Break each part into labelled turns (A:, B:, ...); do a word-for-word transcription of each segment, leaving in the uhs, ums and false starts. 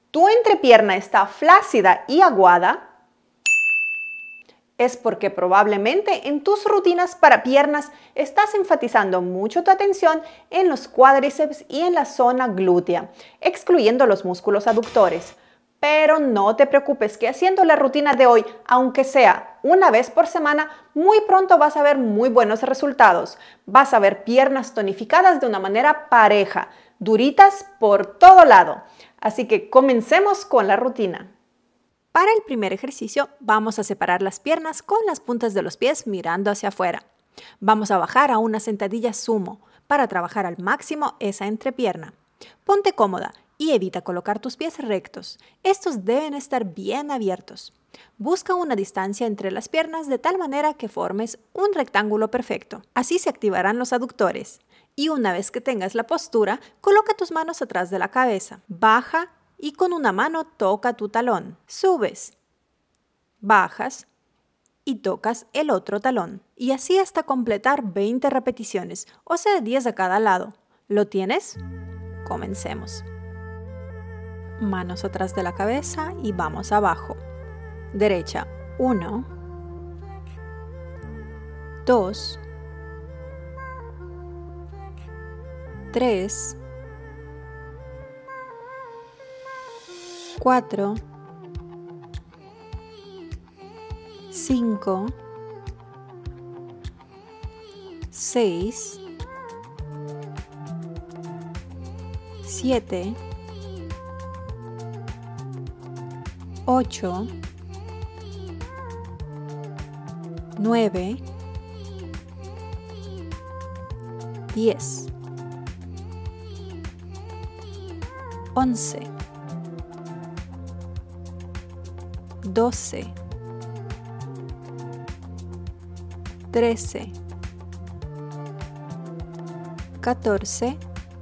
A: tu entrepierna está flácida y aguada, es porque probablemente en tus rutinas para piernas estás enfatizando mucho tu atención en los cuádriceps y en la zona glútea, excluyendo los músculos aductores. Pero no te preocupes que haciendo la rutina de hoy, aunque sea una vez por semana, muy pronto vas a ver muy buenos resultados. Vas a ver piernas tonificadas de una manera pareja, duritas por todo lado. Así que comencemos con la rutina. Para el primer ejercicio vamos a separar las piernas con las puntas de los pies mirando hacia afuera. Vamos a bajar a una sentadilla sumo para trabajar al máximo esa entrepierna. Ponte cómoda y evita colocar tus pies rectos. Estos deben estar bien abiertos. Busca una distancia entre las piernas de tal manera que formes un rectángulo perfecto. Así se activarán los aductores. Y una vez que tengas la postura, coloca tus manos atrás de la cabeza. Baja y con una mano toca tu talón. Subes, bajas y tocas el otro talón. Y así hasta completar veinte repeticiones, o sea diez a cada lado. ¿Lo tienes? Comencemos. Manos atrás de la cabeza y vamos abajo. Derecha, uno, dos, tres, cuatro, cinco, seis, siete, ocho, nueve, diez, once, doce, trece, catorce,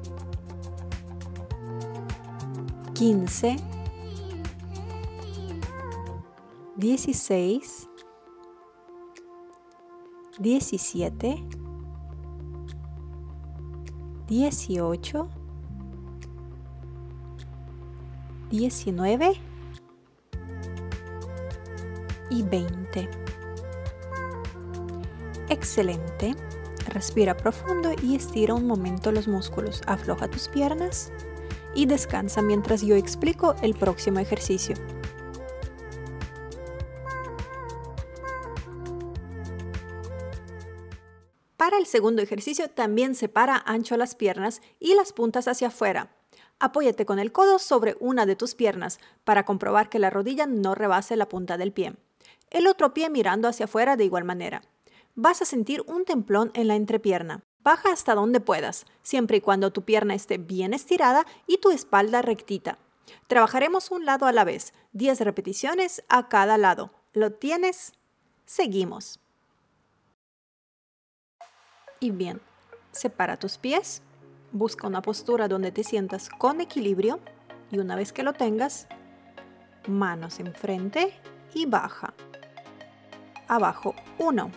A: quince, dieciséis, diecisiete, dieciocho, diecinueve y veinte. Excelente. Respira profundo y estira un momento los músculos. Afloja tus piernas y descansa mientras yo explico el próximo ejercicio. Para el segundo ejercicio también separa ancho las piernas y las puntas hacia afuera. Apóyate con el codo sobre una de tus piernas para comprobar que la rodilla no rebase la punta del pie. El otro pie mirando hacia afuera de igual manera. Vas a sentir un templón en la entrepierna. Baja hasta donde puedas, siempre y cuando tu pierna esté bien estirada y tu espalda rectita. Trabajaremos un lado a la vez, diez repeticiones a cada lado. ¿Lo tienes? Seguimos. Y bien, separa tus pies, busca una postura donde te sientas con equilibrio y una vez que lo tengas, manos enfrente y baja. Abajo, uno,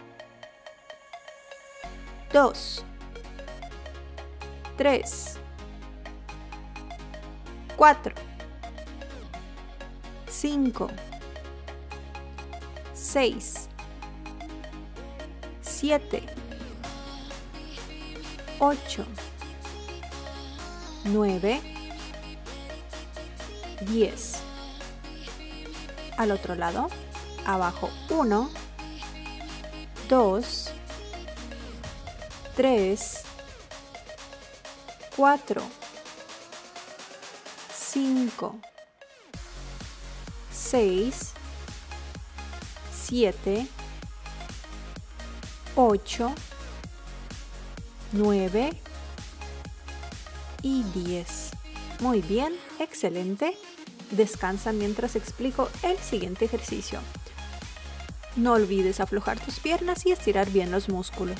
A: dos, tres, cuatro, cinco, seis, siete, ocho, nueve, diez. Al otro lado, abajo, uno, dos, tres, cuatro, cinco, seis, siete, ocho, nueve y diez. Muy bien, excelente. Descansa mientras explico el siguiente ejercicio. No olvides aflojar tus piernas y estirar bien los músculos.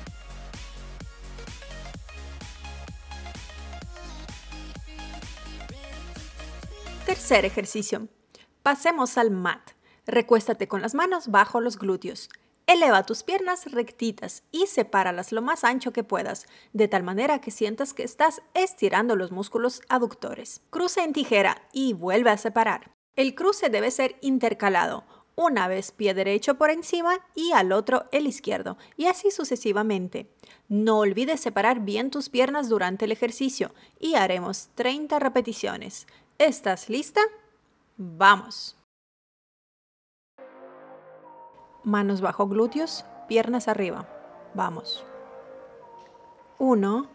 A: Tercer ejercicio. Pasemos al mat. Recuéstate con las manos bajo los glúteos. Eleva tus piernas rectitas y sepáralas lo más ancho que puedas, de tal manera que sientas que estás estirando los músculos aductores. Cruce en tijera y vuelve a separar. El cruce debe ser intercalado, una vez pie derecho por encima y al otro el izquierdo, y así sucesivamente. No olvides separar bien tus piernas durante el ejercicio y haremos treinta repeticiones. ¿Estás lista? ¡Vamos! Manos bajo glúteos, piernas arriba. Vamos. uno,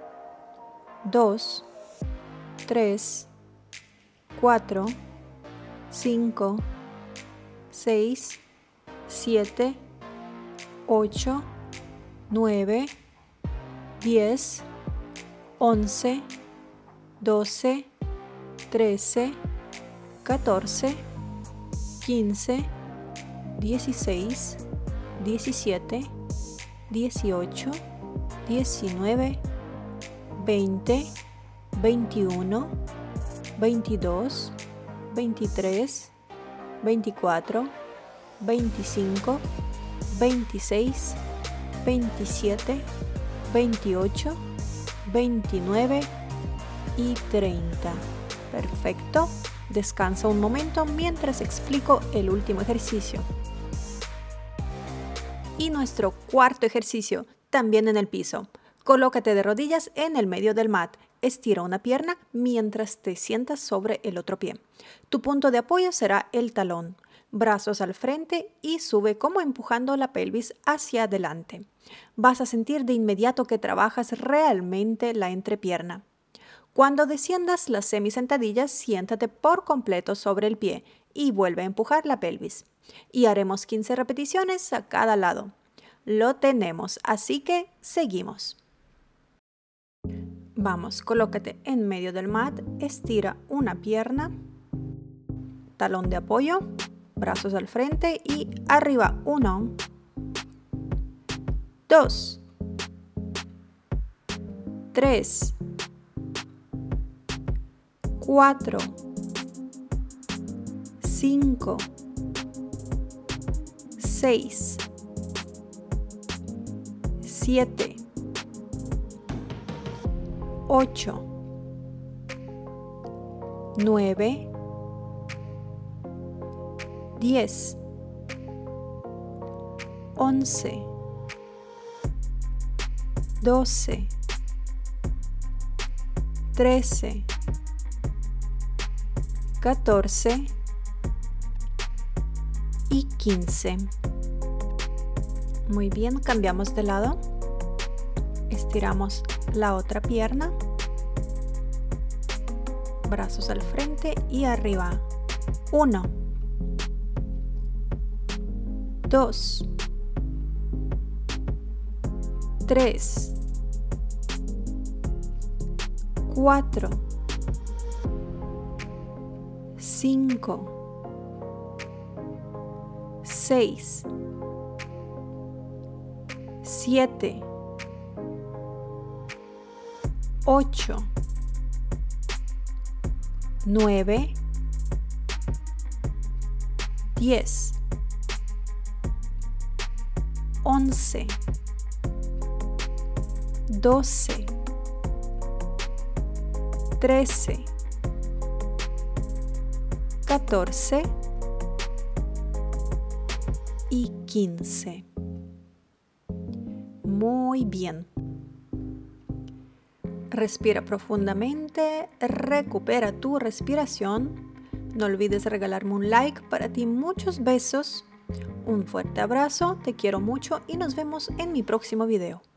A: dos, tres, cuatro, cinco, seis, siete, ocho, nueve, diez, once, doce, trece, catorce, quince, dieciséis, diecisiete, dieciocho, diecinueve, veinte, veintiuno, veintidós, veintitrés, veinticuatro, veinticinco, veintiséis, veintisiete, veintiocho, veintinueve y treinta. Perfecto. Descansa un momento mientras explico el último ejercicio. Y nuestro cuarto ejercicio, también en el piso. Colócate de rodillas en el medio del mat. Estira una pierna mientras te sientas sobre el otro pie. Tu punto de apoyo será el talón. Brazos al frente y sube como empujando la pelvis hacia adelante. Vas a sentir de inmediato que trabajas realmente la entrepierna. Cuando desciendas las semisentadillas, siéntate por completo sobre el pie y vuelve a empujar la pelvis. Y haremos quince repeticiones a cada lado. Lo tenemos, así que seguimos. Vamos, colócate en medio del mat, estira una pierna, talón de apoyo, brazos al frente y arriba. Uno, dos, tres, cuatro, cinco, seis, siete, ocho, nueve, diez, once, doce, trece, catorce y quince. Muy bien, cambiamos de lado. Estiramos la otra pierna. Brazos al frente y arriba. Uno, dos, tres, cuatro, cinco, seis, siete, ocho, nueve, diez, once, doce, trece, catorce y quince. Muy bien. Respira profundamente, recupera tu respiración. No olvides regalarme un like. Para ti muchos besos, un fuerte abrazo, te quiero mucho y nos vemos en mi próximo video.